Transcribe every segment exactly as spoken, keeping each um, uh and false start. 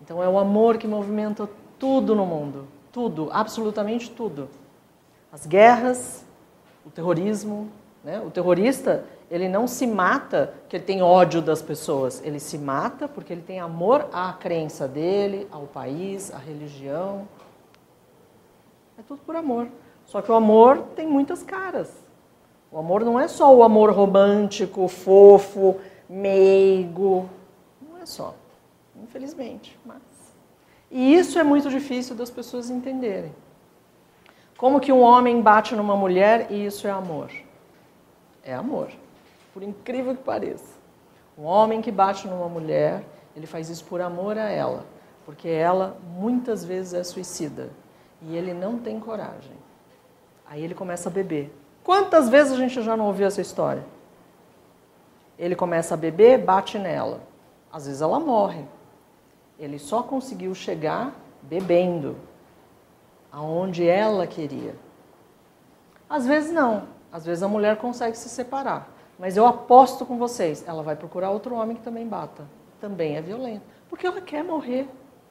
Então é o amor que movimenta tudo no mundo. Tudo, absolutamente tudo. As guerras, o terrorismo, né? O terrorista, ele não se mata porque ele tem ódio das pessoas. Ele se mata porque ele tem amor à crença dele, ao país, à religião. É tudo por amor. Só que o amor tem muitas caras. O amor não é só o amor romântico, fofo, meigo. Não é só. Infelizmente. Mas... E isso é muito difícil das pessoas entenderem. Como que um homem bate numa mulher e isso é amor? É amor. Por incrível que pareça. Um homem que bate numa mulher, ele faz isso por amor a ela. Porque ela, muitas vezes, é suicida. E ele não tem coragem. Aí ele começa a beber. Quantas vezes a gente já não ouviu essa história? Ele começa a beber, bate nela. Às vezes ela morre. Ele só conseguiu chegar bebendo. Aonde ela queria. Às vezes não. Às vezes a mulher consegue se separar. Mas eu aposto com vocês, ela vai procurar outro homem que também bata. Também é violento. Porque ela quer morrer.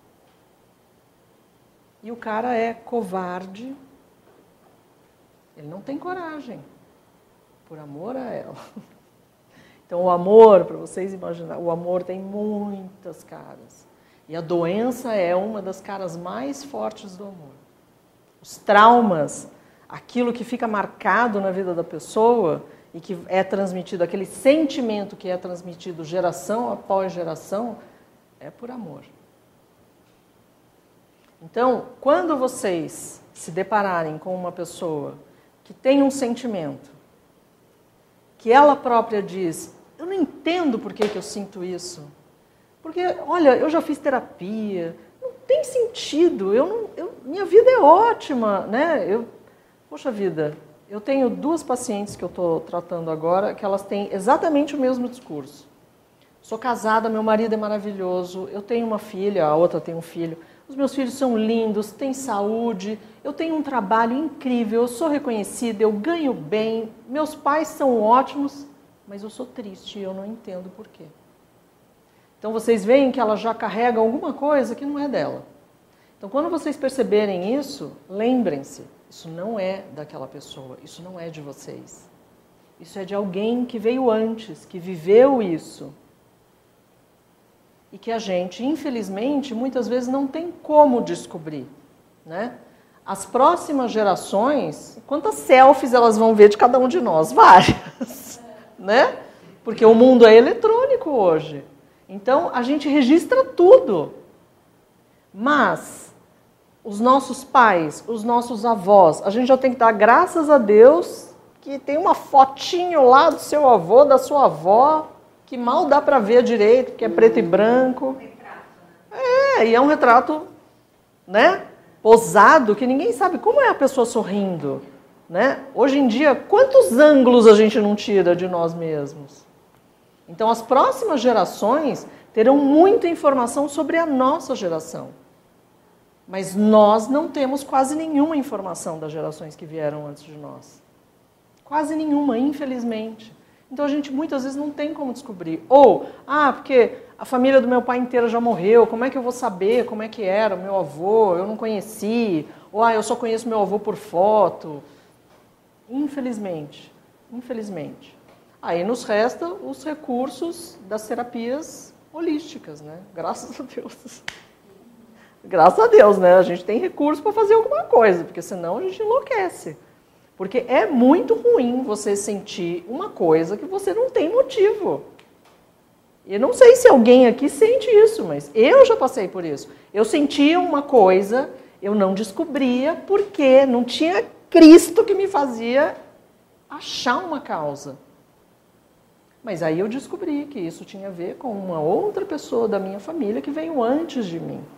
E o cara é covarde. Ele não tem coragem. Por amor a ela. Então o amor, para vocês imaginarem, o amor tem muitas caras. E a doença é uma das caras mais fortes do amor. Os traumas, aquilo que fica marcado na vida da pessoa e que é transmitido, aquele sentimento que é transmitido geração após geração, é por amor. Então, quando vocês se depararem com uma pessoa que tem um sentimento, que ela própria diz, eu não entendo por que, que eu sinto isso, porque, olha, eu já fiz terapia, não tem sentido, eu não, eu, minha vida é ótima, né? Eu, poxa vida, eu tenho duas pacientes que eu estou tratando agora, que elas têm exatamente o mesmo discurso. Sou casada, meu marido é maravilhoso, eu tenho uma filha, a outra tem um filho, os meus filhos são lindos, têm saúde, eu tenho um trabalho incrível, eu sou reconhecida, eu ganho bem, meus pais são ótimos, mas eu sou triste e eu não entendo por quê. Então vocês veem que ela já carrega alguma coisa que não é dela. Então quando vocês perceberem isso, lembrem-se, isso não é daquela pessoa, isso não é de vocês. Isso é de alguém que veio antes, que viveu isso. E que a gente, infelizmente, muitas vezes não tem como descobrir, né? As próximas gerações, quantas selfies elas vão ver de cada um de nós? Várias, né? Porque o mundo é eletrônico hoje. Então, a gente registra tudo. Mas, os nossos pais, os nossos avós, a gente já tem que dar graças a Deus que tem uma fotinho lá do seu avô, da sua avó, que mal dá para ver direito, porque é preto e branco. É, e é um retrato, né, posado, que ninguém sabe como é a pessoa sorrindo, né? Hoje em dia, quantos ângulos a gente não tira de nós mesmos? Então, as próximas gerações terão muita informação sobre a nossa geração. Mas nós não temos quase nenhuma informação das gerações que vieram antes de nós. Quase nenhuma, infelizmente. Então a gente muitas vezes não tem como descobrir. Ou, ah, porque a família do meu pai inteira já morreu, como é que eu vou saber como é que era o meu avô? Eu não conheci. Ou, ah, eu só conheço meu avô por foto. Infelizmente, infelizmente. Aí nos resta os recursos das terapias holísticas, né? Graças a Deus. Graças a Deus, né? A gente tem recurso para fazer alguma coisa, porque senão a gente enlouquece. Porque é muito ruim você sentir uma coisa que você não tem motivo. Eu não sei se alguém aqui sente isso, mas eu já passei por isso. Eu sentia uma coisa, eu não descobria porque não tinha Cristo que me fazia achar uma causa. Mas aí eu descobri que isso tinha a ver com uma outra pessoa da minha família que veio antes de mim.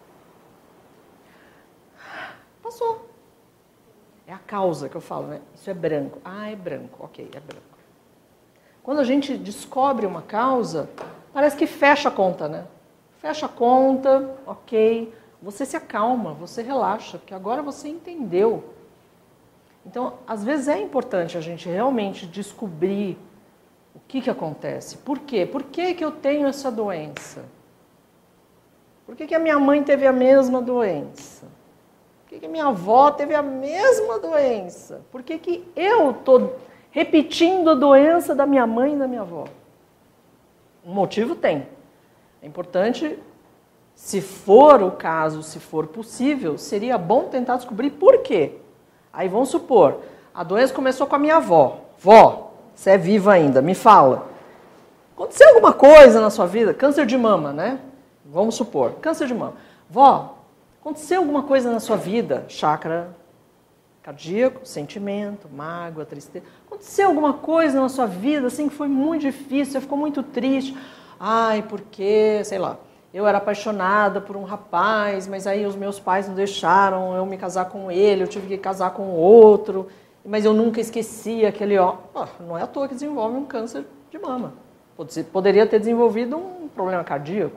Passou. É a causa que eu falo, né? Isso é branco. Ah, é branco. Ok, é branco. Quando a gente descobre uma causa, parece que fecha a conta, né? Fecha a conta, ok. Você se acalma, você relaxa, porque agora você entendeu. Então, às vezes é importante a gente realmente descobrir o que que acontece. Por quê? Por que que eu tenho essa doença? Por que que a minha mãe teve a mesma doença? Por que que a minha avó teve a mesma doença? Por que que eu estou repetindo a doença da minha mãe e da minha avó? Um motivo tem. É importante, se for o caso, se for possível, seria bom tentar descobrir por quê. Aí vamos supor, a doença começou com a minha avó. Vó, você é viva ainda, me fala. Aconteceu alguma coisa na sua vida? Câncer de mama, né? Vamos supor, câncer de mama. Vó, aconteceu alguma coisa na sua vida? Chakra cardíaco, sentimento, mágoa, tristeza. Aconteceu alguma coisa na sua vida assim que foi muito difícil, você ficou muito triste? Ai, porque, sei lá, eu era apaixonada por um rapaz, mas aí os meus pais não deixaram eu me casar com ele, eu tive que casar com outro, mas eu nunca esqueci aquele ó. Oh, não é à toa que desenvolve um câncer de mama. Poderia ter desenvolvido um problema cardíaco.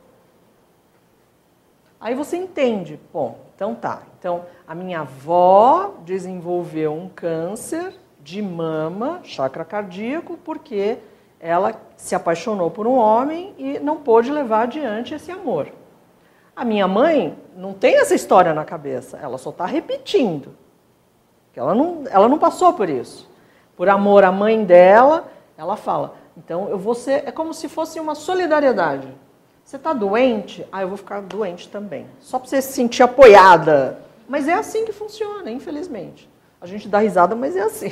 Aí você entende, bom, então tá. Então, a minha avó desenvolveu um câncer de mama, chakra cardíaco, porque ela se apaixonou por um homem e não pôde levar adiante esse amor. A minha mãe não tem essa história na cabeça, ela só está repetindo. Ela não, ela não passou por isso. Por amor à mãe dela, ela fala, então eu vou ser, é como se fosse uma solidariedade. Você está doente? Ah, eu vou ficar doente também. Só para você se sentir apoiada. Mas é assim que funciona, infelizmente. A gente dá risada, mas é assim.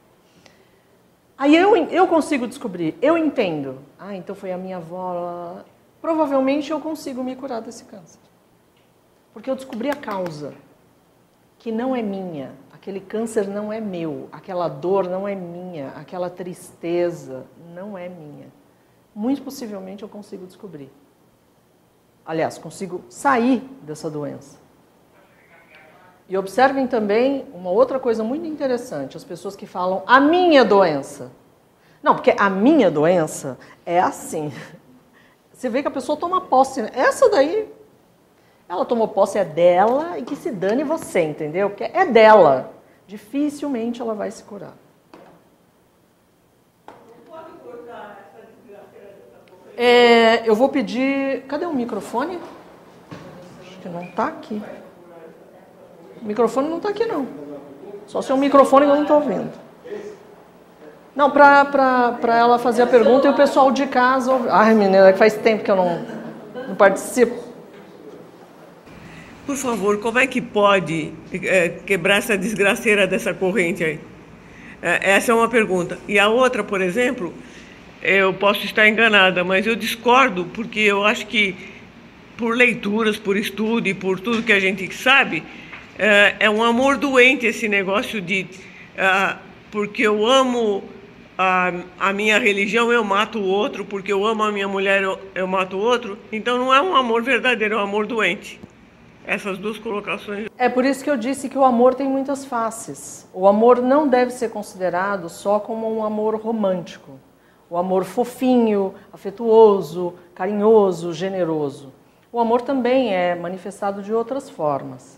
Aí eu, eu consigo descobrir, eu entendo. Ah, então foi a minha avó. Provavelmente eu consigo me curar desse câncer. Porque eu descobri a causa, que não é minha. Aquele câncer não é meu. Aquela dor não é minha. Aquela tristeza não é minha. Muito possivelmente eu consigo descobrir. Aliás, consigo sair dessa doença. E observem também uma outra coisa muito interessante, as pessoas que falam a minha doença. Não, porque a minha doença é assim. Você vê que a pessoa toma posse. Essa daí, ela tomou posse, é dela e que se dane você, entendeu? Porque é dela. Dificilmente ela vai se curar. É, eu vou pedir... Cadê o microfone? Acho que não está aqui. O microfone não está aqui, não. Só se é um microfone que eu não estou ouvindo. Não, para ela fazer a pergunta e o pessoal de casa... Ouve... Ai, menina, faz tempo que eu não, não participo. Por favor, como é que pode é, quebrar essa desgraceira dessa corrente aí? É, essa é uma pergunta. E a outra, por exemplo... Eu posso estar enganada, mas eu discordo, porque eu acho que por leituras, por estudo e por tudo que a gente sabe, é um amor doente esse negócio de porque eu amo a, a minha religião, eu mato o outro, porque eu amo a minha mulher, eu, eu mato o outro. Então não é um amor verdadeiro, é um amor doente. Essas duas colocações. É por isso que eu disse que o amor tem muitas faces. O amor não deve ser considerado só como um amor romântico. O amor fofinho, afetuoso, carinhoso, generoso. O amor também é manifestado de outras formas.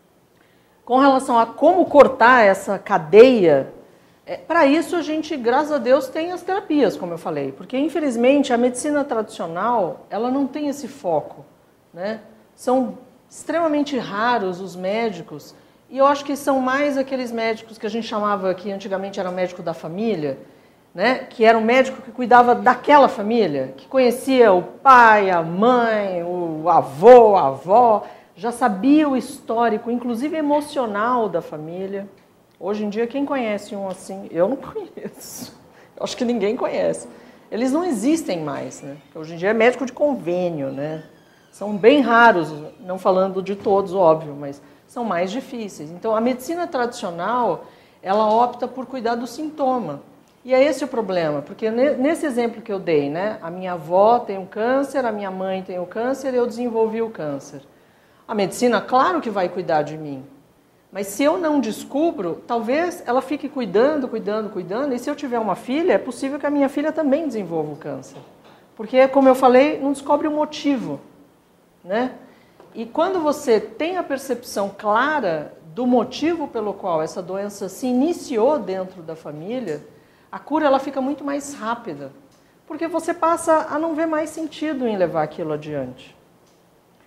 Com relação a como cortar essa cadeia, é, para isso a gente, graças a Deus, tem as terapias, como eu falei. Porque, infelizmente, a medicina tradicional, ela não tem esse foco, né? São extremamente raros os médicos, e eu acho que são mais aqueles médicos que a gente chamava, que antigamente era médico da família, né? Que era um médico que cuidava daquela família, que conhecia o pai, a mãe, o avô, a avó, já sabia o histórico, inclusive emocional da família. Hoje em dia, quem conhece um assim? Eu não conheço. Eu acho que ninguém conhece. Eles não existem mais, né? Hoje em dia é médico de convênio, né? São bem raros, não falando de todos, óbvio, mas são mais difíceis. Então, a medicina tradicional, ela opta por cuidar do sintoma. E é esse o problema, porque nesse exemplo que eu dei, né, a minha avó tem um câncer, a minha mãe tem o câncer, eu desenvolvi o câncer. A medicina, claro que vai cuidar de mim, mas se eu não descubro, talvez ela fique cuidando, cuidando, cuidando, e se eu tiver uma filha, é possível que a minha filha também desenvolva o câncer. Porque, como eu falei, não descobre o motivo, né? E quando você tem a percepção clara do motivo pelo qual essa doença se iniciou dentro da família, a cura ela fica muito mais rápida, porque você passa a não ver mais sentido em levar aquilo adiante.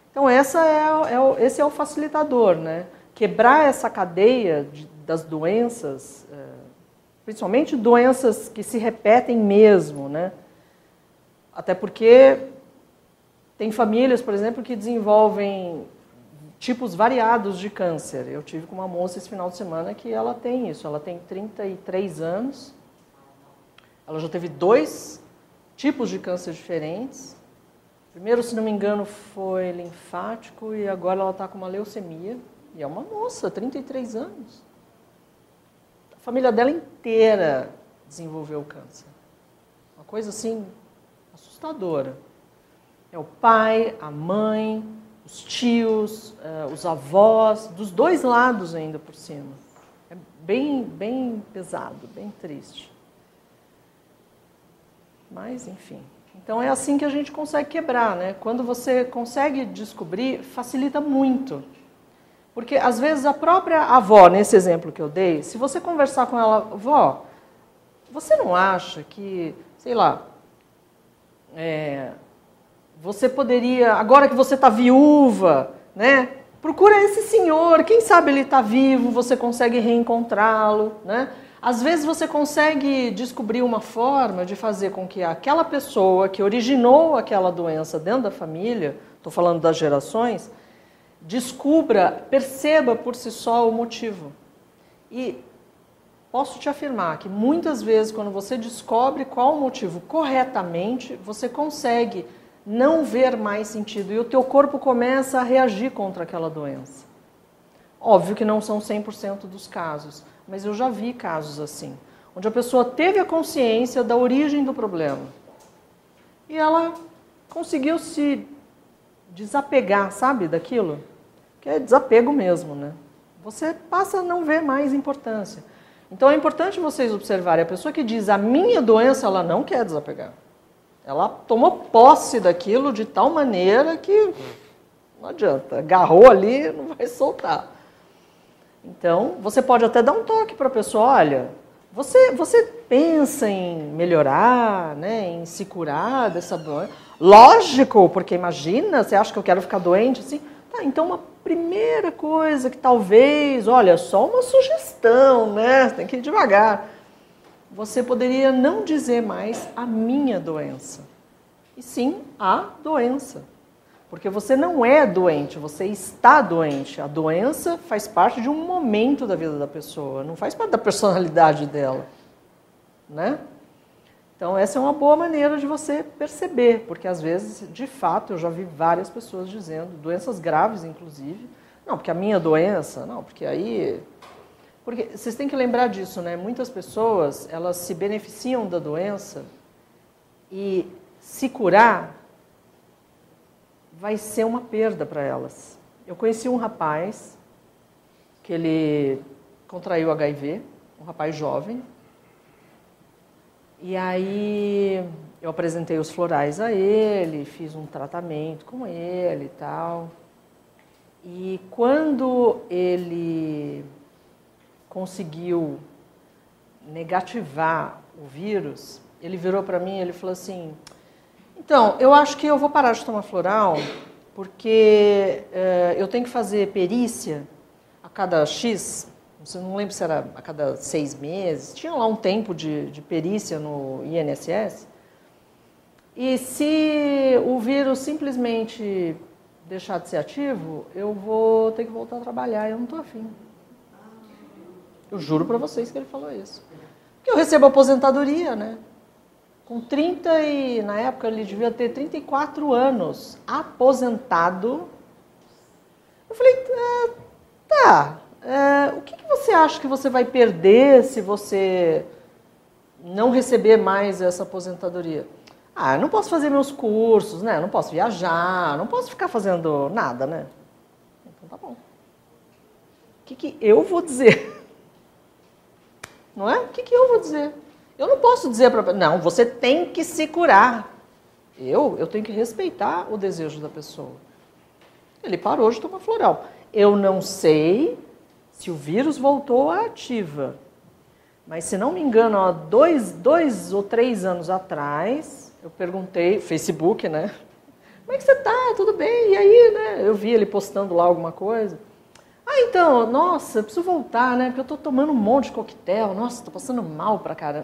Então, essa é, é o, esse é o facilitador, né? Quebrar essa cadeia de, das doenças, é, principalmente doenças que se repetem mesmo, né? Até porque tem famílias, por exemplo, que desenvolvem tipos variados de câncer. Eu tive com uma moça esse final de semana que ela tem isso. Ela tem trinta e três anos, ela já teve dois tipos de câncer diferentes. Primeiro, se não me engano, foi linfático e agora ela está com uma leucemia. E é uma moça, trinta e três anos. A família dela inteira desenvolveu câncer. Uma coisa assim, assustadora. É o pai, a mãe, os tios, uh, os avós, dos dois lados ainda por cima. É bem, bem pesado, bem triste. Mas, enfim. Então, é assim que a gente consegue quebrar, né? Quando você consegue descobrir, facilita muito. Porque, às vezes, a própria avó, nesse exemplo que eu dei, se você conversar com ela, vó, você não acha que, sei lá, é, você poderia, agora que você está viúva, né? Procura esse senhor, quem sabe ele está vivo, você consegue reencontrá-lo, né? Às vezes você consegue descobrir uma forma de fazer com que aquela pessoa que originou aquela doença dentro da família, estou falando das gerações, descubra, perceba por si só o motivo. E posso te afirmar que muitas vezes quando você descobre qual o motivo corretamente, você consegue não ver mais sentido e o teu corpo começa a reagir contra aquela doença. Óbvio que não são cem por cento dos casos, mas eu já vi casos assim, onde a pessoa teve a consciência da origem do problema e ela conseguiu se desapegar, sabe, daquilo? Que é desapego mesmo, né? Você passa a não ver mais importância. Então é importante vocês observarem, a pessoa que diz a minha doença, ela não quer desapegar. Ela tomou posse daquilo de tal maneira que não adianta, agarrou ali, não vai soltar. Então, você pode até dar um toque para a pessoa, olha, você, você pensa em melhorar, né, em se curar dessa doença? Lógico, porque imagina, você acha que eu quero ficar doente assim? Tá, então uma primeira coisa que talvez, olha, só uma sugestão, né, tem que ir devagar. Você poderia não dizer mais a minha doença, e sim a doença. Porque você não é doente, você está doente. A doença faz parte de um momento da vida da pessoa, não faz parte da personalidade dela, né? Então, essa é uma boa maneira de você perceber, porque às vezes, de fato, eu já vi várias pessoas dizendo, doenças graves, inclusive, não, porque a minha doença, não, porque aí... Porque vocês têm que lembrar disso, né? Muitas pessoas, elas se beneficiam da doença e se curar vai ser uma perda para elas. Eu conheci um rapaz que ele contraiu H I V, um rapaz jovem, e aí eu apresentei os florais a ele, fiz um tratamento com ele e tal. E quando ele conseguiu negativar o vírus, ele virou para mim e ele falou assim, então, eu acho que eu vou parar de tomar floral, porque é, eu tenho que fazer perícia a cada X, não lembro se era a cada seis meses, tinha lá um tempo de, de perícia no I N S S, e se o vírus simplesmente deixar de ser ativo, eu vou ter que voltar a trabalhar, eu não estou afim. Eu juro para vocês que ele falou isso. Porque eu recebo aposentadoria, né? Com trinta e... Na época ele devia ter trinta e quatro anos, aposentado. Eu falei, é, tá, é, o que, que você acha que você vai perder se você não receber mais essa aposentadoria? Ah, eu não posso fazer meus cursos, né? Eu não posso viajar, não posso ficar fazendo nada, né? Então tá bom. O que, que eu vou dizer? Não é? O que, que eu vou dizer? Eu não posso dizer para... Não, você tem que se curar. Eu, eu tenho que respeitar o desejo da pessoa. Ele parou de tomar floral. Eu não sei se o vírus voltou à ativa. Mas, se não me engano, há dois, dois ou três anos atrás, eu perguntei, Facebook, né? como é que você tá? Tudo bem? E aí, né? Eu vi ele postando lá alguma coisa. Ah, então, nossa, eu preciso voltar, né? Porque eu tô tomando um monte de coquetel. Nossa, tô passando mal pra caramba.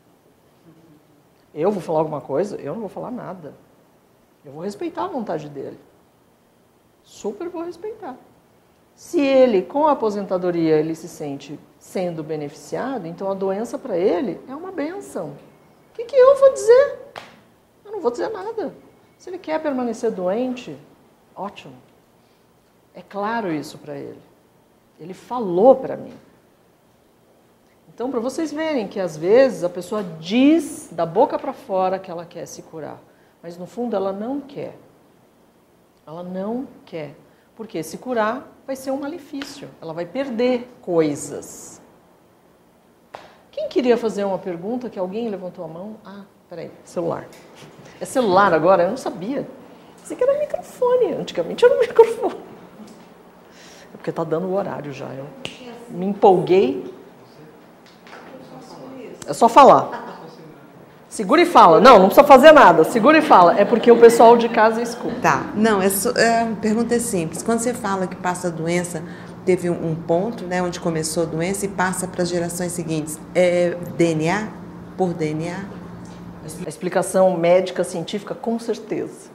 Eu vou falar alguma coisa? Eu não vou falar nada. Eu vou respeitar a vontade dele. Super vou respeitar. Se ele, com a aposentadoria, ele se sente sendo beneficiado, então a doença para ele é uma benção. O que, que eu vou dizer? Eu não vou dizer nada. Se ele quer permanecer doente, ótimo. É claro isso para ele. Ele falou para mim. Então, para vocês verem que às vezes a pessoa diz da boca para fora que ela quer se curar, mas no fundo ela não quer. Ela não quer. Porque se curar vai ser um malefício. Ela vai perder coisas. Quem queria fazer uma pergunta que alguém levantou a mão? Ah, peraí, celular. É celular agora? Eu não sabia. Pensei que era microfone. Antigamente era um microfone. É porque está dando o horário já. Eu me empolguei. É só falar. Segura e fala. Não, não precisa fazer nada. Segura e fala. É porque o pessoal de casa escuta. Tá. Não, é só, é, a pergunta é simples. Quando você fala que passa a doença, teve um, um ponto, né, onde começou a doença e passa para as gerações seguintes. É D N A? Por D N A? A explicação médica científica, com certeza.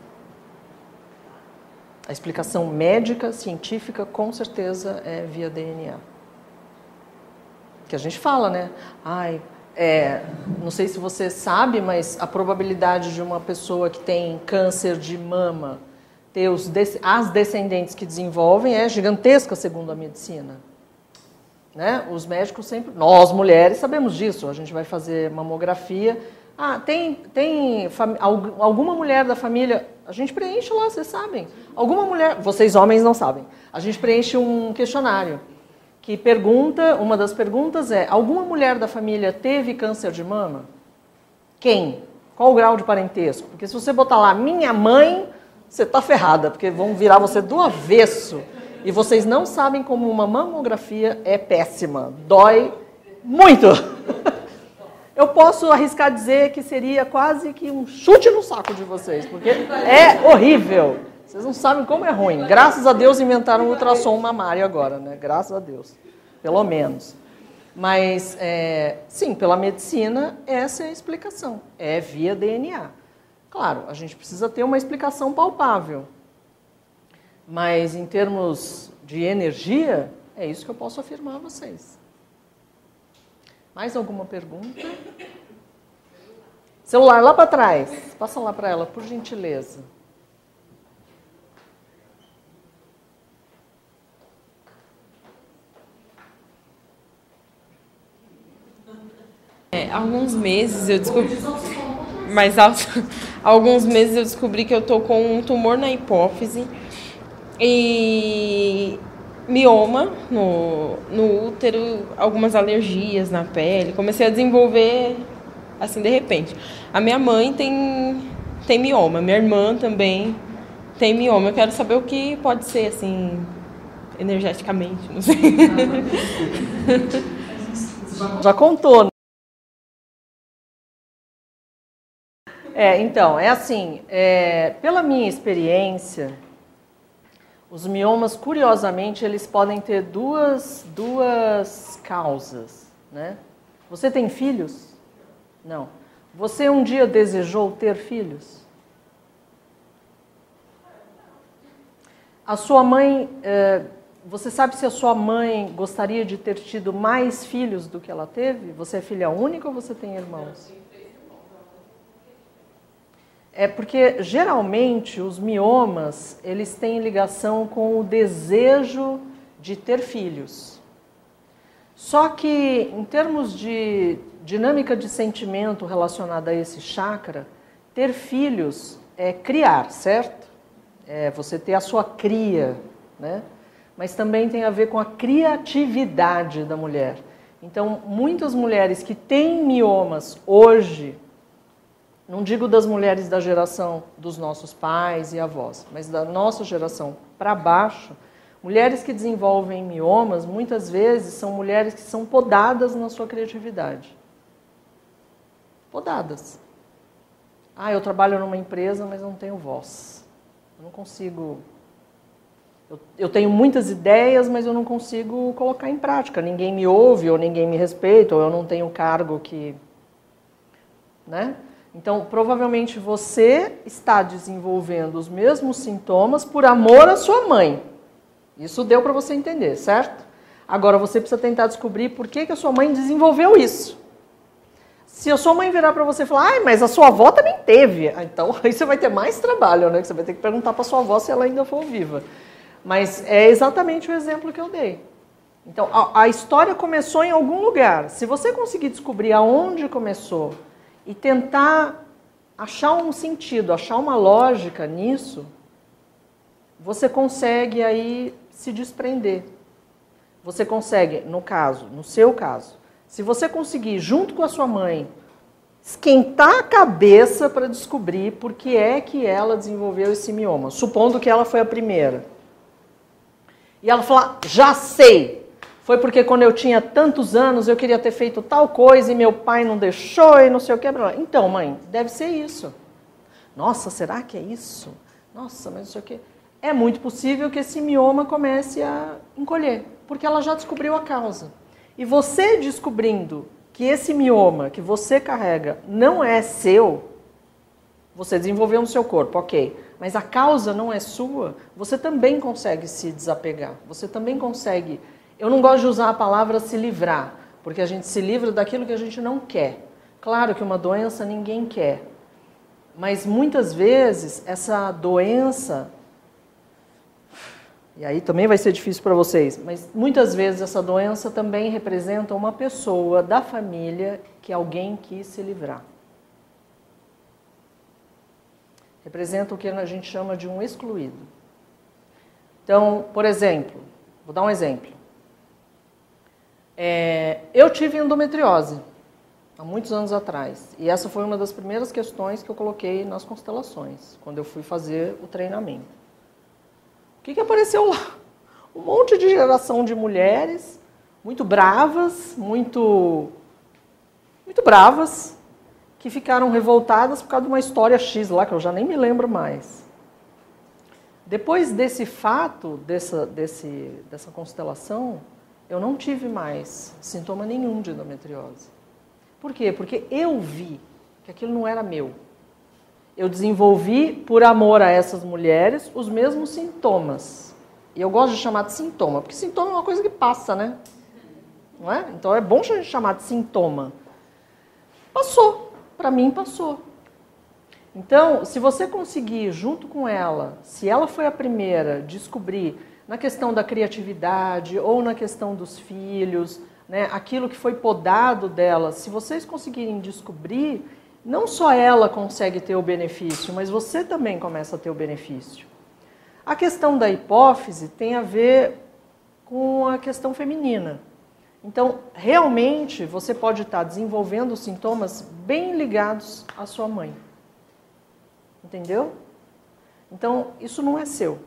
A explicação médica científica, com certeza, é via D N A. Que a gente fala, né? Ai, é, não sei se você sabe, mas a probabilidade de uma pessoa que tem câncer de mama ter os, as descendentes que desenvolvem é gigantesca, segundo a medicina. Né? Os médicos sempre... Nós, mulheres, sabemos disso. A gente vai fazer mamografia. Ah, tem, tem fam, alguma mulher da família... A gente preenche lá, vocês sabem. Alguma mulher... Vocês, homens, não sabem. A gente preenche um questionário que pergunta... Uma das perguntas é... Alguma mulher da família teve câncer de mama? Quem? Qual o grau de parentesco? Porque se você botar lá, minha mãe... Você está ferrada, porque vão virar você do avesso. E vocês não sabem como uma mamografia é péssima. Dói muito. Eu posso arriscar dizer que seria quase que um chute no saco de vocês, porque é horrível. Vocês não sabem como é ruim. Graças a Deus inventaram o ultrassom mamário agora, né? Graças a Deus. Pelo menos. Mas, é, sim, pela medicina, essa é a explicação. É via D N A. Claro, a gente precisa ter uma explicação palpável. Mas, em termos de energia, é isso que eu posso afirmar a vocês. Mais alguma pergunta? Celular lá para trás. Passa lá para ela, por gentileza. É, alguns meses eu descobri... Mais alto. Alguns meses eu descobri que eu tô com um tumor na hipófise e mioma no, no útero, algumas alergias na pele. Comecei a desenvolver assim de repente. A minha mãe tem, tem mioma, minha irmã também tem mioma. Eu quero saber o que pode ser assim, energeticamente, não sei. Já contou, né? É, então, é assim, é, pela minha experiência, os miomas, curiosamente, eles podem ter duas, duas causas, né? Você tem filhos? Não. Você um dia desejou ter filhos? A sua mãe, é, você sabe se a sua mãe gostaria de ter tido mais filhos do que ela teve? Você é filha única ou você tem irmãos? É porque, geralmente, os miomas, eles têm ligação com o desejo de ter filhos. Só que, em termos de dinâmica de sentimento relacionada a esse chakra, ter filhos é criar, certo? É você ter a sua cria, né? Mas também tem a ver com a criatividade da mulher. Então, muitas mulheres que têm miomas hoje... Não digo das mulheres da geração dos nossos pais e avós, mas da nossa geração para baixo, mulheres que desenvolvem miomas, muitas vezes são mulheres que são podadas na sua criatividade. Podadas. Ah, eu trabalho numa empresa, mas não tenho voz. não consigo... Eu, eu tenho muitas ideias, mas eu não consigo colocar em prática. Ninguém me ouve, ou ninguém me respeita, ou eu não tenho cargo que... Né? Então, provavelmente você está desenvolvendo os mesmos sintomas por amor à sua mãe. Isso deu para você entender, certo? Agora, você precisa tentar descobrir por que, que a sua mãe desenvolveu isso. Se a sua mãe virar para você e falar, ai, mas a sua avó também teve. Então, aí você vai ter mais trabalho, né? Que você vai ter que perguntar para sua avó se ela ainda for viva. Mas é exatamente o exemplo que eu dei. Então, a, a história começou em algum lugar. Se você conseguir descobrir aonde começou e tentar achar um sentido, achar uma lógica nisso, você consegue aí se desprender. Você consegue, no caso, no seu caso, se você conseguir, junto com a sua mãe, esquentar a cabeça para descobrir por que é que ela desenvolveu esse mioma, supondo que ela foi a primeira. E ela fala, já sei, foi porque quando eu tinha tantos anos eu queria ter feito tal coisa e meu pai não deixou e não sei o que. Então, mãe, deve ser isso. Nossa, será que é isso? Nossa, mas não sei o que. É muito possível que esse mioma comece a encolher, porque ela já descobriu a causa. E você descobrindo que esse mioma que você carrega não é seu, você desenvolveu no seu corpo, ok. Mas a causa não é sua, você também consegue se desapegar. Você também consegue... Eu não gosto de usar a palavra se livrar, porque a gente se livra daquilo que a gente não quer. Claro que uma doença ninguém quer. Mas muitas vezes essa doença... E aí também vai ser difícil para vocês, mas muitas vezes essa doença também representa uma pessoa da família que alguém quis se livrar. Representa o que a gente chama de um excluído. Então, por exemplo, vou dar um exemplo. É, eu tive endometriose há muitos anos atrás, e essa foi uma das primeiras questões que eu coloquei nas constelações, quando eu fui fazer o treinamento. O que, que apareceu lá? Um monte de geração de mulheres, muito bravas, muito, muito bravas, que ficaram revoltadas por causa de uma história X lá, que eu já nem me lembro mais. Depois desse fato, dessa, desse, dessa constelação, eu não tive mais sintoma nenhum de endometriose. Por quê? Porque eu vi que aquilo não era meu. Eu desenvolvi, por amor a essas mulheres, os mesmos sintomas. E eu gosto de chamar de sintoma, porque sintoma é uma coisa que passa, né? Não é? Então é bom a gente chamar de sintoma. Passou. Para mim, passou. Então, se você conseguir, junto com ela, se ela foi a primeira, descobrir na questão da criatividade ou na questão dos filhos, né, aquilo que foi podado dela, se vocês conseguirem descobrir, não só ela consegue ter o benefício, mas você também começa a ter o benefício. A questão da hipófise tem a ver com a questão feminina. Então, realmente, você pode estar desenvolvendo sintomas bem ligados à sua mãe. Entendeu? Então, isso não é seu.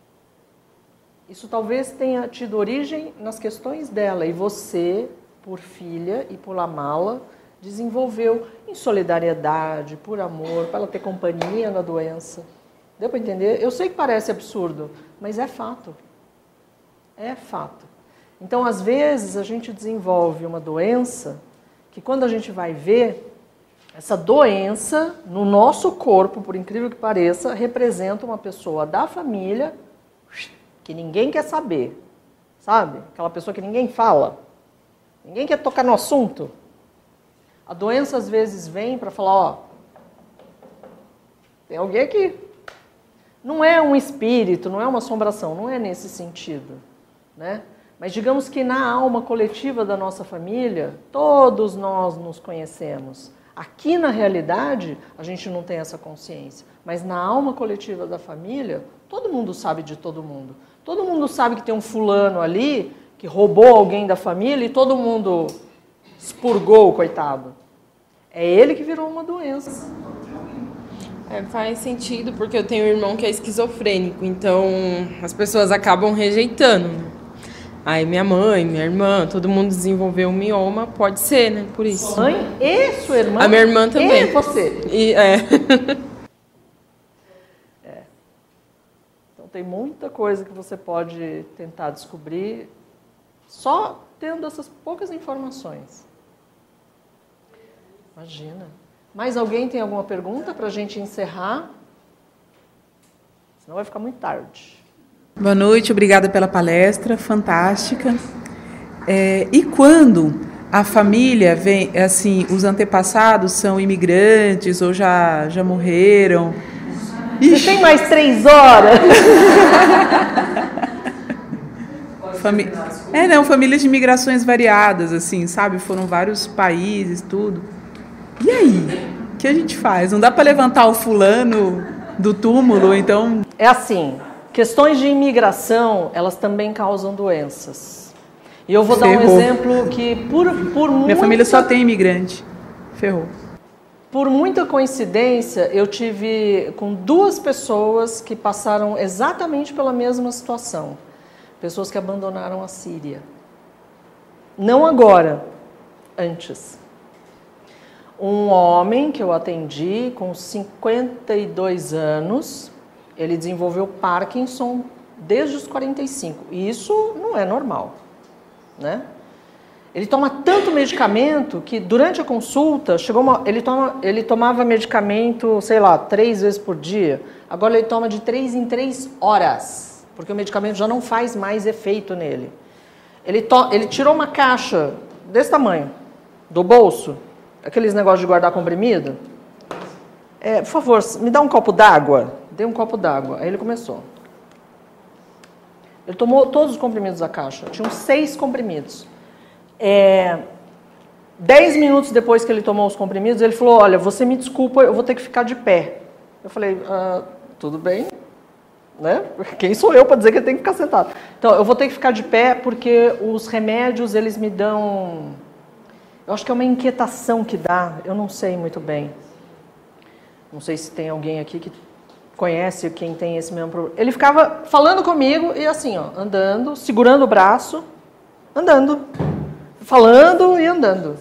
Isso talvez tenha tido origem nas questões dela. E você, por filha e por amá-la, desenvolveu em solidariedade, por amor, para ela ter companhia na doença. Deu para entender? Eu sei que parece absurdo, mas é fato. É fato. Então, às vezes, a gente desenvolve uma doença que, quando a gente vai ver, essa doença, no nosso corpo, por incrível que pareça, representa uma pessoa da família que ninguém quer saber, sabe? Aquela pessoa que ninguém fala, ninguém quer tocar no assunto. A doença, às vezes, vem para falar, ó, tem alguém aqui. Não é um espírito, não é uma assombração, não é nesse sentido, né? Mas digamos que na alma coletiva da nossa família, todos nós nos conhecemos. Aqui na realidade, a gente não tem essa consciência. Mas na alma coletiva da família, todo mundo sabe de todo mundo. Todo mundo sabe que tem um fulano ali que roubou alguém da família e todo mundo expurgou o coitado. É ele que virou uma doença. É, faz sentido, porque eu tenho um irmão que é esquizofrênico, então as pessoas acabam rejeitando, né? Aí minha mãe, minha irmã, todo mundo desenvolveu um mioma, pode ser, né? Por isso. Sua mãe e sua irmã? A minha irmã também. E você? E, é. é. tem muita coisa que você pode tentar descobrir só tendo essas poucas informações. Imagina. Mais alguém tem alguma pergunta para a gente encerrar? Senão vai ficar muito tarde. Boa noite, obrigada pela palestra, fantástica. É, e quando a família vem, assim, os antepassados são imigrantes ou já, já morreram? Você tem mais três horas? Fami... É, não, famílias de migrações variadas, assim, sabe? Foram vários países, tudo. E aí? O que a gente faz? Não dá para levantar o fulano do túmulo, então... É assim, questões de imigração, elas também causam doenças. E eu vou Ferrou. dar um exemplo que, por, por muita... Minha família só tem imigrante. Ferrou. Por muita coincidência, eu tive com duas pessoas que passaram exatamente pela mesma situação. Pessoas que abandonaram a Síria. Não agora, antes. Um homem que eu atendi com cinquenta e dois anos, ele desenvolveu Parkinson desde os quarenta e cinco. E isso não é normal, né? Ele toma tanto medicamento que durante a consulta, chegou uma, ele, toma, ele tomava medicamento, sei lá, três vezes por dia. Agora ele toma de três em três horas, porque o medicamento já não faz mais efeito nele. Ele, to, ele tirou uma caixa desse tamanho, do bolso, aqueles negócios de guardar comprimido. É, por favor, me dá um copo d'água. Dei um copo d'água. Aí ele começou. Ele tomou todos os comprimidos da caixa. Tinham seis comprimidos. É, dez minutos depois que ele tomou os comprimidos, ele falou, olha, você me desculpa, eu vou ter que ficar de pé. Eu falei, ah, tudo bem, né? Quem sou eu para dizer que ele tem que ficar sentado? Então, eu vou ter que ficar de pé porque os remédios, eles me dão... Eu acho que é uma inquietação que dá, eu não sei muito bem. Não sei se tem alguém aqui que conhece quem tem esse mesmo problema. Ele ficava falando comigo e assim, ó, andando, segurando o braço, andando. Falando e andando.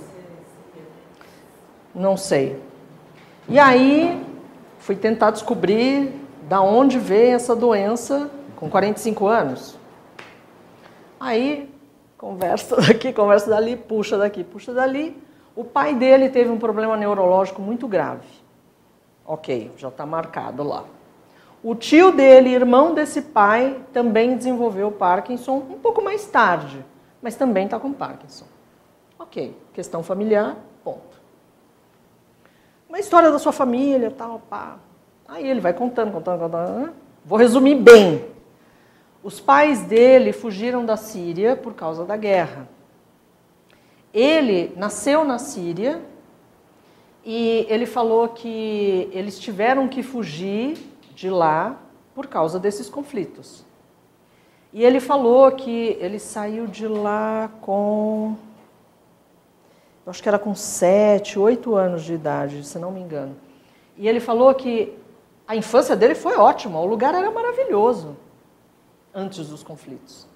Não sei. E aí, fui tentar descobrir da onde veio essa doença com quarenta e cinco anos. Aí, conversa daqui, conversa dali, puxa daqui, puxa dali. O pai dele teve um problema neurológico muito grave. Ok, já está marcado lá. O tio dele, irmão desse pai, também desenvolveu Parkinson um pouco mais tarde, mas também está com Parkinson. Ok, questão familiar, ponto. Uma história da sua família, tal, pá. Aí ele vai contando, contando, contando. Vou resumir bem. Os pais dele fugiram da Síria por causa da guerra. Ele nasceu na Síria e ele falou que eles tiveram que fugir de lá por causa desses conflitos. E ele falou que ele saiu de lá com... Eu acho que era com sete, oito anos de idade, se não me engano. E ele falou que a infância dele foi ótima, o lugar era maravilhoso, antes dos conflitos.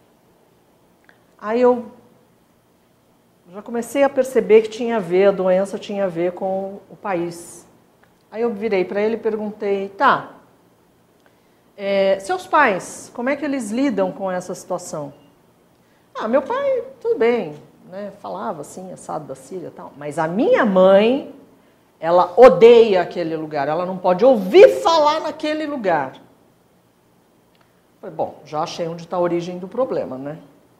Aí eu já comecei a perceber que tinha a ver, a doença tinha a ver com o país. Aí eu virei para ele e perguntei, tá, é, seus pais, como é que eles lidam com essa situação? Ah, meu pai, tudo bem. Né, falava assim, assado da Síria e tal. Mas a minha mãe, ela odeia aquele lugar. Ela não pode ouvir falar naquele lugar. Falei, bom, já achei onde está a origem do problema, né?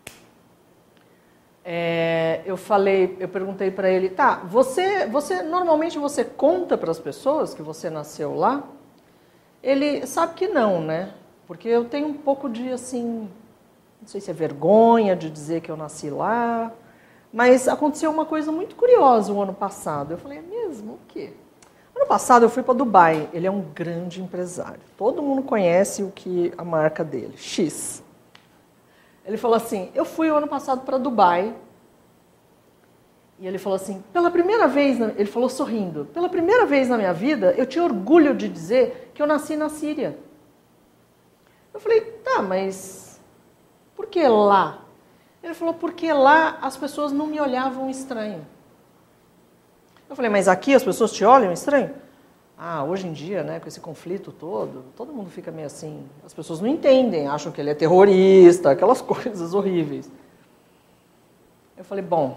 É, eu falei, eu perguntei para ele, tá, você, você, normalmente você conta para as pessoas que você nasceu lá? Ele sabe que não, né? Porque eu tenho um pouco de, assim, não sei se é vergonha de dizer que eu nasci lá. Mas aconteceu uma coisa muito curiosa o ano passado. Eu falei, é mesmo? O quê? Ano passado eu fui para Dubai. Ele é um grande empresário. Todo mundo conhece o que a marca dele, X. Ele falou assim, eu fui o ano passado para Dubai. E ele falou assim, pela primeira vez, ele falou sorrindo, pela primeira vez na minha vida, eu tinha orgulho de dizer que eu nasci na Síria. Eu falei, tá, mas por que lá? Ele falou, porque lá as pessoas não me olhavam estranho. Eu falei, mas aqui as pessoas te olham estranho? Ah, hoje em dia, né, com esse conflito todo, todo mundo fica meio assim, as pessoas não entendem, acham que ele é terrorista, aquelas coisas horríveis. Eu falei, bom,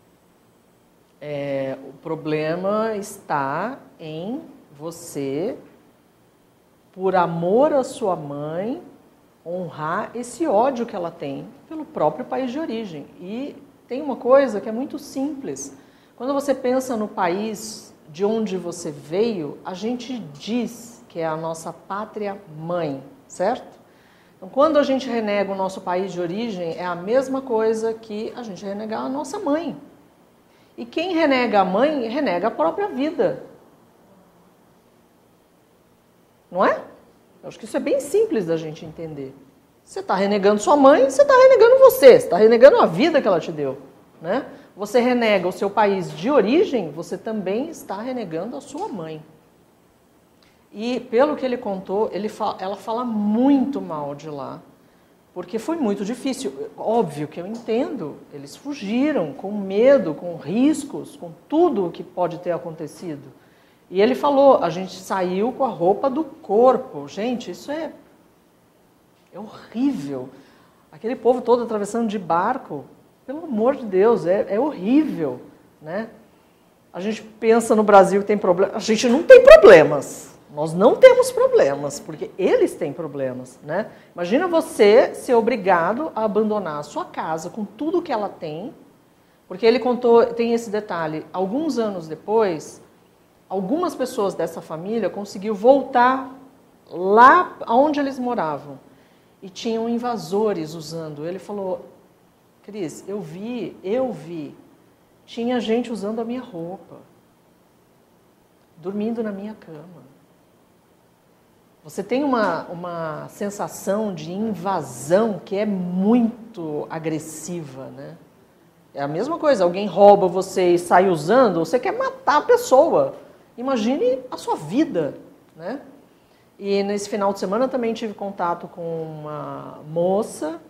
é, o problema está em você, por amor à sua mãe, honrar esse ódio que ela tem pelo próprio país de origem. E tem uma coisa que é muito simples. Quando você pensa no país de onde você veio, a gente diz que é a nossa pátria-mãe, certo? Então, quando a gente renega o nosso país de origem, é a mesma coisa que a gente renegar a nossa mãe. E quem renega a mãe, renega a própria vida. Não é? Eu acho que isso é bem simples da gente entender. Você está renegando sua mãe, você está renegando você, você está renegando a vida que ela te deu, né? Você renega o seu país de origem, você também está renegando a sua mãe. E, pelo que ele contou, ele fala, ela fala muito mal de lá, porque foi muito difícil. Óbvio que eu entendo, eles fugiram com medo, com riscos, com tudo o que pode ter acontecido. E ele falou, a gente saiu com a roupa do corpo. Gente, isso é, é horrível. Aquele povo todo atravessando de barco, pelo amor de Deus, é, é horrível, né? A gente pensa no Brasil que tem problema. A gente não tem problemas. Nós não temos problemas, porque eles têm problemas, né? Imagina você ser obrigado a abandonar a sua casa com tudo que ela tem, porque ele contou, tem esse detalhe, alguns anos depois, algumas pessoas dessa família conseguiram voltar lá onde eles moravam e tinham invasores usando. Ele falou, Cris, eu vi, eu vi, tinha gente usando a minha roupa, dormindo na minha cama. Você tem uma, uma sensação de invasão que é muito agressiva, né? É a mesma coisa, alguém rouba você e sai usando, você quer matar a pessoa. Imagine a sua vida, né? E nesse final de semana também tive contato com uma moça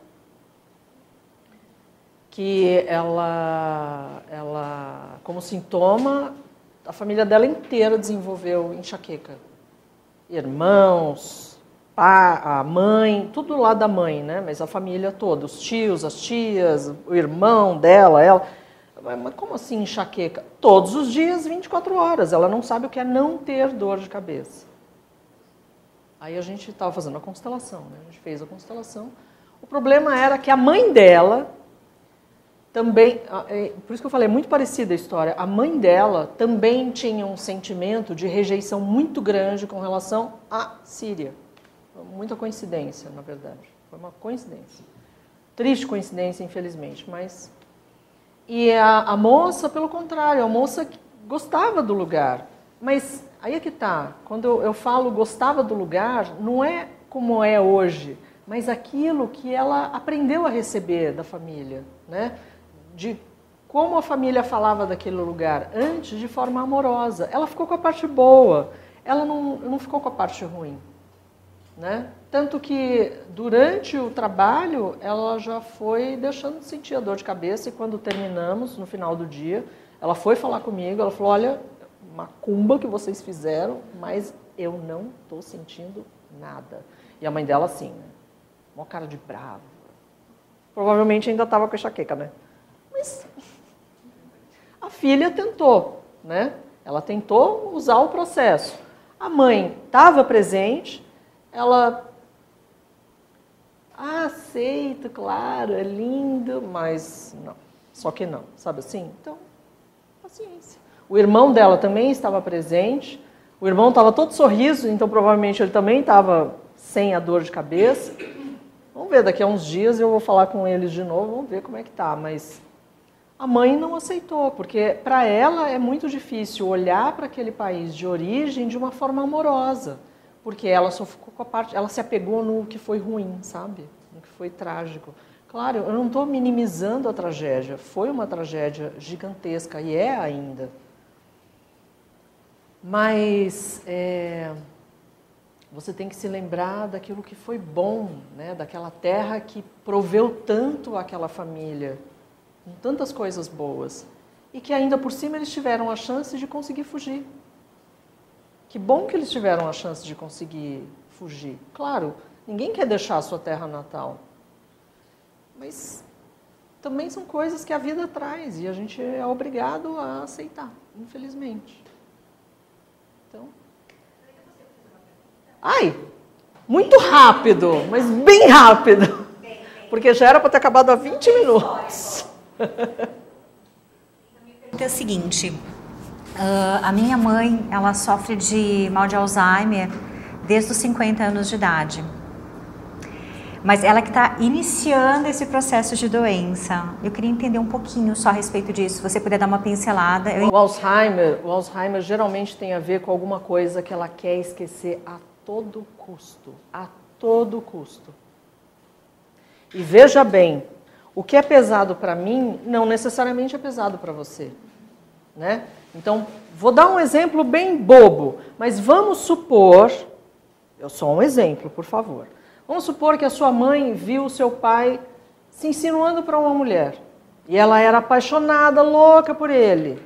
que ela, ela, como sintoma, a família dela inteira desenvolveu enxaqueca. Irmãos, pá, a mãe, tudo lá da mãe, né? Mas a família toda, os tios, as tias, o irmão dela, ela. Mas como assim enxaqueca? Todos os dias, vinte e quatro horas. Ela não sabe o que é não ter dor de cabeça. Aí a gente estava fazendo a constelação, né? A gente fez a constelação. O problema era que a mãe dela também, por isso que eu falei, é muito parecida a história, a mãe dela também tinha um sentimento de rejeição muito grande com relação à Síria. Muita coincidência, na verdade. Foi uma coincidência. Triste coincidência, infelizmente, mas... E a, a moça, pelo contrário, a moça gostava do lugar. Mas aí é que tá, quando eu, eu falo gostava do lugar, não é como é hoje, mas aquilo que ela aprendeu a receber da família, né? De como a família falava daquele lugar antes de forma amorosa. Ela ficou com a parte boa, ela não, não ficou com a parte ruim, né? Tanto que durante o trabalho ela já foi deixando de sentir a dor de cabeça e quando terminamos, no final do dia, ela foi falar comigo, ela falou, olha, macumba que vocês fizeram, mas eu não estou sentindo nada. E a mãe dela assim, né? Mó cara de brava. Provavelmente ainda estava com a enxaqueca, né? Mas a filha tentou, né? Ela tentou usar o processo. A mãe estava presente, ela... Ah, aceito, claro, é lindo, mas não. Só que não, sabe assim? Então, paciência. O irmão dela também estava presente, o irmão estava todo sorriso, então provavelmente ele também estava sem a dor de cabeça. Vamos ver, daqui a uns dias eu vou falar com eles de novo, vamos ver como é que tá, mas... A mãe não aceitou, porque para ela é muito difícil olhar para aquele país de origem de uma forma amorosa, porque ela só ficou com a parte, ela se apegou no que foi ruim, sabe? No que foi trágico. Claro, eu não estou minimizando a tragédia, foi uma tragédia gigantesca e é ainda. Mas é, você tem que se lembrar daquilo que foi bom, né? Daquela terra que proveu tanto àquela família, com tantas coisas boas, e que ainda por cima eles tiveram a chance de conseguir fugir. Que que bom que eles tiveram a chance de conseguir fugir. Claro, ninguém quer deixar a sua terra natal. Mas também são coisas que a vida traz e a gente é obrigado a aceitar, infelizmente. Então... Ai, muito rápido, mas bem rápido. Porque já era para ter acabado há vinte minutos. É o seguinte, uh, a minha mãe, ela sofre de mal de Alzheimer desde os cinquenta anos de idade. Mas ela que está iniciando esse processo de doença. Eu queria entender um pouquinho só a respeito disso. Se você puder dar uma pincelada. Eu... O Alzheimer, o Alzheimer geralmente tem a ver com alguma coisa que ela quer esquecer a todo custo. A todo custo. E veja bem, o que é pesado para mim não necessariamente é pesado para você, né? Então, vou dar um exemplo bem bobo, mas vamos supor, eu sou um exemplo, por favor. Vamos supor que a sua mãe viu o seu pai se insinuando para uma mulher e ela era apaixonada, louca por ele.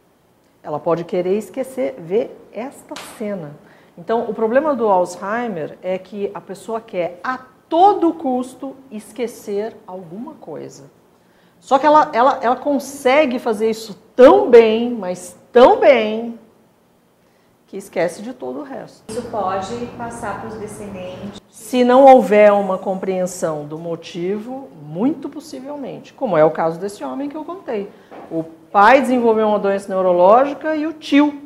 Ela pode querer esquecer, ver esta cena. Então, o problema do Alzheimer é que a pessoa quer a todo custo esquecer alguma coisa. Só que ela, ela, ela consegue fazer isso tão bem, mas tão bem, que esquece de todo o resto. Isso pode passar para os descendentes? Se não houver uma compreensão do motivo, muito possivelmente, como é o caso desse homem que eu contei. O pai desenvolveu uma doença neurológica e o tio.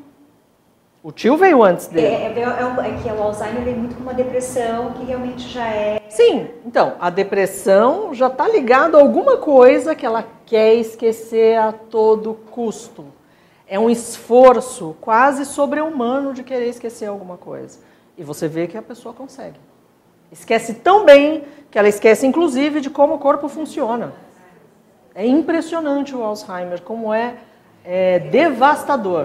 O tio veio antes dele. É, é, é, é que o Alzheimer vem muito com uma depressão que realmente já é... Sim, então, a depressão já está ligada a alguma coisa que ela quer esquecer a todo custo. É um esforço quase sobre-humano de querer esquecer alguma coisa. E você vê que a pessoa consegue. Esquece tão bem que ela esquece, inclusive, de como o corpo funciona. É impressionante o Alzheimer, como é, é devastador.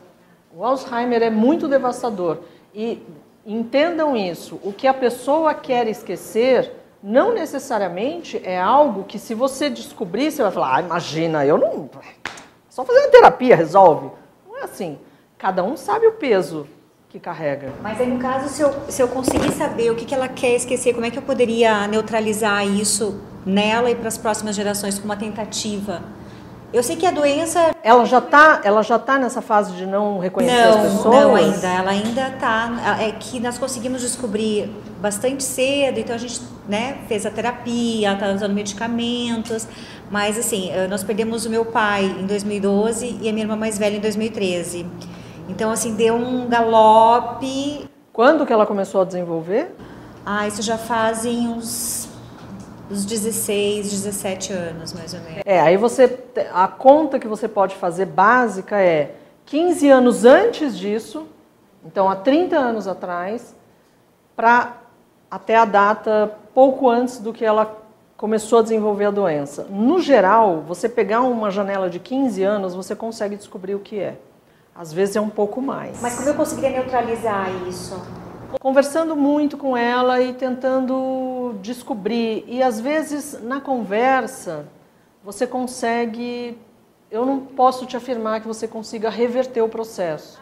O Alzheimer é muito devastador. E entendam isso, o que a pessoa quer esquecer não necessariamente é algo que, se você descobrir, você vai falar, ah, imagina, eu não... Só fazer uma terapia resolve. Não é assim. Cada um sabe o peso que carrega. Mas aí, no caso, se eu, se eu conseguir saber o que, que ela quer esquecer, como é que eu poderia neutralizar isso nela e para as próximas gerações com uma tentativa? Eu sei que a doença... Ela já está ela já tá nessa fase de não reconhecer não, as pessoas? Não, ainda. Ela ainda está... É que nós conseguimos descobrir bastante cedo, então a gente, né, fez a terapia, ela está usando medicamentos, mas assim, nós perdemos o meu pai em dois mil e doze e a minha irmã mais velha em dois mil e treze. Então, assim, deu um galope. Quando que ela começou a desenvolver? Ah, isso já fazem uns... Uns dezesseis, dezessete anos, mais ou menos. É, aí você, a conta que você pode fazer básica é quinze anos antes disso, então há trinta anos atrás, para até a data pouco antes do que ela começou a desenvolver a doença. No geral, você pegar uma janela de quinze anos, você consegue descobrir o que é. Às vezes é um pouco mais. Mas como eu conseguiria neutralizar isso? Conversando muito com ela e tentando descobrir. E às vezes, na conversa, você consegue... Eu não posso te afirmar que você consiga reverter o processo.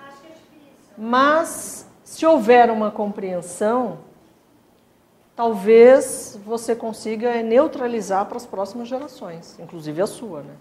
Mas, se houver uma compreensão, talvez você consiga neutralizar para as próximas gerações, inclusive a sua, né?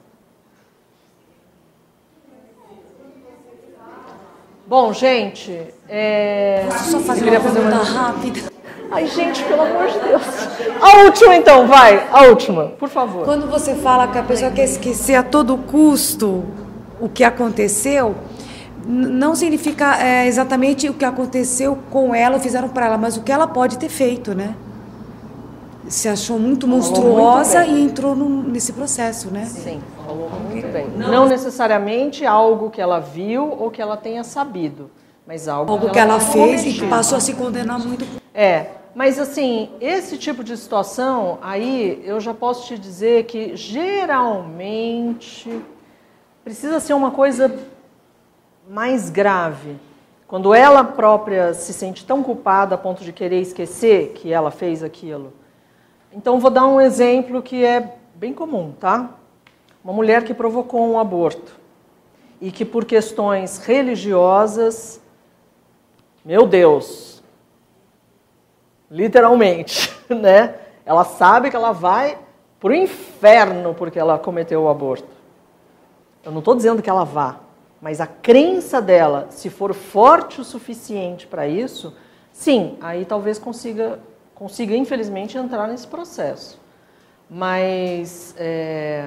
Bom, gente, é... Posso só fazer uma pergunta rápida? Ai, gente, pelo amor de Deus. A última, então, vai. A última, por favor. Quando você fala que a pessoa quer esquecer a todo custo o que aconteceu, não significa é, exatamente o que aconteceu com ela ou fizeram para ela, mas o que ela pode ter feito, né? Se achou muito monstruosa muito e entrou no, nesse processo, né? Sim, falou muito bem. Não, não necessariamente algo que ela viu ou que ela tenha sabido, mas algo, algo que, que ela, ela fez e que passou a se condenar muito. É, mas assim, esse tipo de situação, aí eu já posso te dizer que geralmente precisa ser uma coisa mais grave. Quando ela própria se sente tão culpada a ponto de querer esquecer que ela fez aquilo. Então, vou dar um exemplo que é bem comum, tá? Uma mulher que provocou um aborto e que, por questões religiosas, meu Deus, literalmente, né? Ela sabe que ela vai pro inferno porque ela cometeu o aborto. Eu não estou dizendo que ela vá, mas a crença dela, se for forte o suficiente para isso, sim, aí talvez consiga, consiga, infelizmente, entrar nesse processo. Mas é,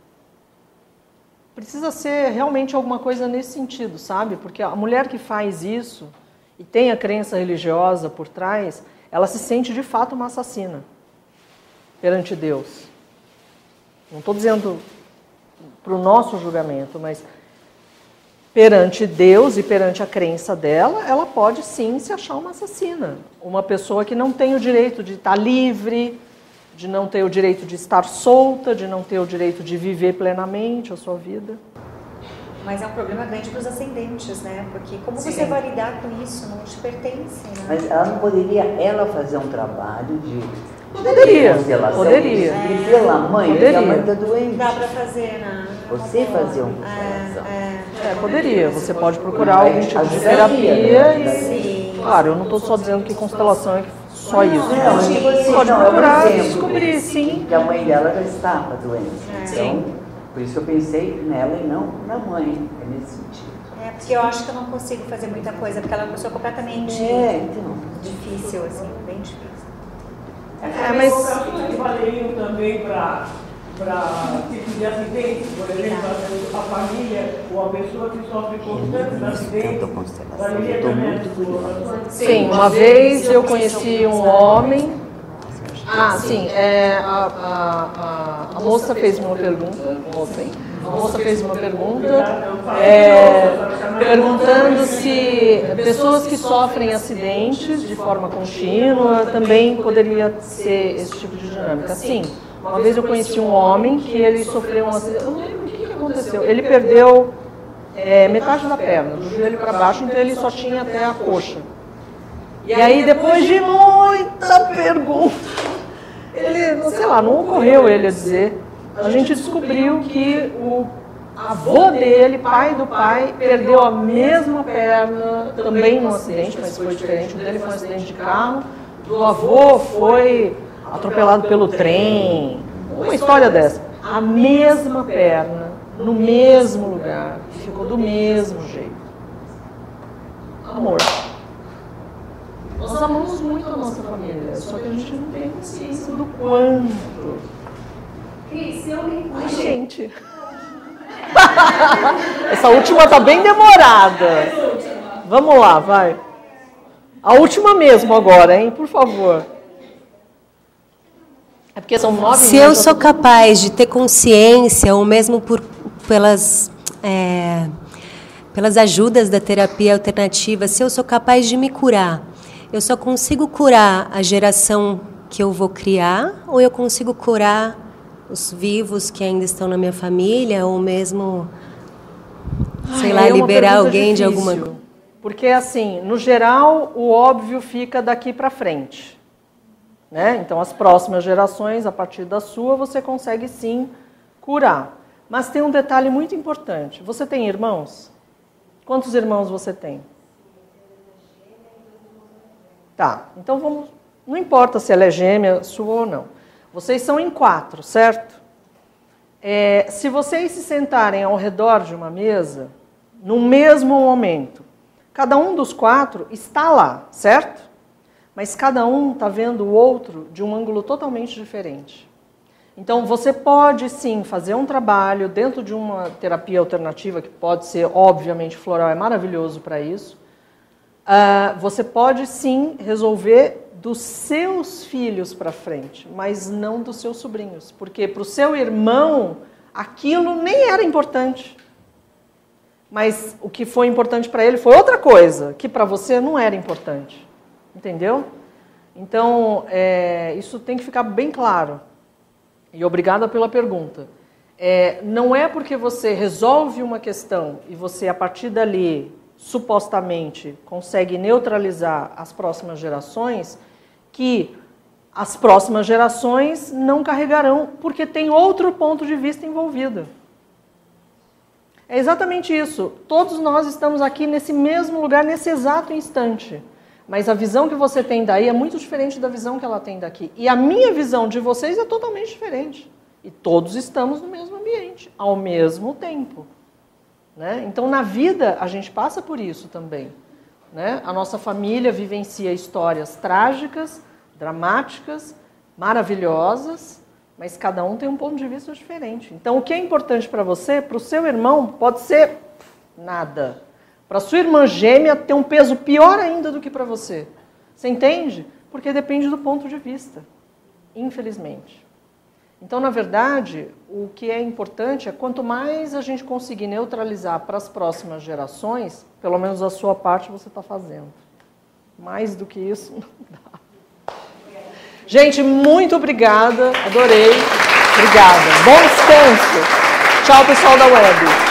precisa ser realmente alguma coisa nesse sentido, sabe? Porque a mulher que faz isso e tem a crença religiosa por trás, ela se sente de fato uma assassina perante Deus. Não estou dizendo para o nosso julgamento, mas perante Deus e perante a crença dela, ela pode sim se achar uma assassina. Uma pessoa que não tem o direito de estar livre, de não ter o direito de estar solta, de não ter o direito de viver plenamente a sua vida. Mas é um problema grande para os ascendentes, né? Porque como Sim. você vai lidar com isso? Não te pertence, né? Mas ela não poderia, ela, fazer um trabalho de... Poderia, constelação, poderia. E pela mãe, Poderia. a mãe está doente. Dá para fazer, né? Você fazer uma É, constelação. é. É, poderia. Você pode procurar algum tipo de terapia e... Sim. Claro, eu não estou só dizendo que constelação é só isso. Não, Você tipo assim, pode não, é um procurar, exemplo descobrir, desse, sim. Que a mãe dela já estava doente. É. Então, por isso que eu pensei nela e não na mãe. É nesse sentido. É, porque eu acho que eu não consigo fazer muita coisa, porque ela é uma pessoa completamente É, então. difícil, assim, bem difícil. É, mas... que valeriam também para tipos de acidentes, por exemplo, a família ou a pessoa que sofre constantes acidentes, valeria também as colocações? Sim, uma vez eu conheci um homem. Ah, sim, é, a, a, a, a moça fez uma pergunta. Moça, hein? A moça fez uma pergunta é, perguntando se pessoas que sofrem acidentes de forma contínua também poderia ser esse tipo de dinâmica. Sim, uma vez eu conheci um homem que ele sofreu um acidente. Eu não lembro o que que aconteceu. Ele perdeu é, metade da perna, do joelho para baixo, então ele só tinha até a coxa. E aí, depois de muita pergunta, ele, sei lá, não ocorreu ele a dizer, a gente descobriu que o avô dele, pai do pai, perdeu a mesma perna, também num acidente, mas foi diferente. O dele foi um acidente de carro, do avô foi atropelado pelo trem, uma história dessa. A mesma perna, no mesmo lugar, ficou do mesmo jeito. Amor. Nós amamos muito a nossa família, só que a gente não tem consciência do quanto. Ai, gente. Essa última tá bem demorada. Vamos lá, vai. A última mesmo agora, hein? Por favor. É porque são nove Se eu sou capaz de ter consciência, ou mesmo por, pelas, é, pelas ajudas da terapia alternativa, se eu sou capaz de me curar, eu só consigo curar a geração que eu vou criar, ou eu consigo curar os vivos que ainda estão na minha família, ou mesmo, sei Ai, lá, é uma liberar pergunta alguém de difícil, alguma... Porque, assim, no geral, o óbvio fica daqui para frente. Né? Então, as próximas gerações, a partir da sua, você consegue sim curar. Mas tem um detalhe muito importante. Você tem irmãos? Quantos irmãos você tem? Tá, então vamos... Não importa se ela é gêmea, sua ou não. Vocês são em quatro, certo? É, se vocês se sentarem ao redor de uma mesa, no mesmo momento, cada um dos quatro está lá, certo? Mas cada um está vendo o outro de um ângulo totalmente diferente. Então, você pode, sim, fazer um trabalho dentro de uma terapia alternativa, que pode ser, obviamente, floral é maravilhoso para isso. Uh, você pode, sim, resolver dos seus filhos para frente, mas não dos seus sobrinhos. Porque para o seu irmão, aquilo nem era importante. Mas o que foi importante para ele foi outra coisa, que para você não era importante. Entendeu? Então, é, isso tem que ficar bem claro. E obrigada pela pergunta. É, não é porque você resolve uma questão e você, a partir dali, supostamente, consegue neutralizar as próximas gerações, que as próximas gerações não carregarão, porque tem outro ponto de vista envolvido. É exatamente isso. Todos nós estamos aqui nesse mesmo lugar, nesse exato instante. Mas a visão que você tem daí é muito diferente da visão que ela tem daqui. E a minha visão de vocês é totalmente diferente. E todos estamos no mesmo ambiente, ao mesmo tempo. Né? Então, na vida, a gente passa por isso também. Né? A nossa família vivencia histórias trágicas, dramáticas, maravilhosas, mas cada um tem um ponto de vista diferente. Então, o que é importante para você, para o seu irmão, pode ser nada. Para a sua irmã gêmea, tem um peso pior ainda do que para você. Você entende? Porque depende do ponto de vista, infelizmente. Então, na verdade, o que é importante é quanto mais a gente conseguir neutralizar para as próximas gerações, pelo menos a sua parte você está fazendo. Mais do que isso, não dá. Gente, muito obrigada, adorei. Obrigada. Bom descanso. Tchau, pessoal da web.